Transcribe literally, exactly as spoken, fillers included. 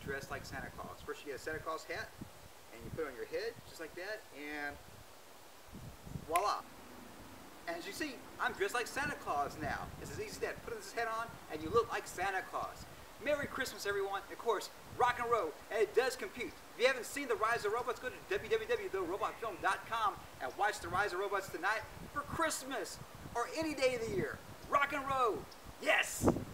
dressed like Santa Claus. First you get a Santa Claus hat, and you put it on your head, just like that, and voila. And as you see, I'm dressed like Santa Claus now. It's as easy as that. Put this hat on, and you look like Santa Claus. Merry Christmas, everyone. Of course, rock and roll, and it does compute. If you haven't seen The Rise of Robots, go to w w w dot the robot film dot com and watch The Rise of Robots tonight for Christmas or any day of the year. Rock and roll. Yes!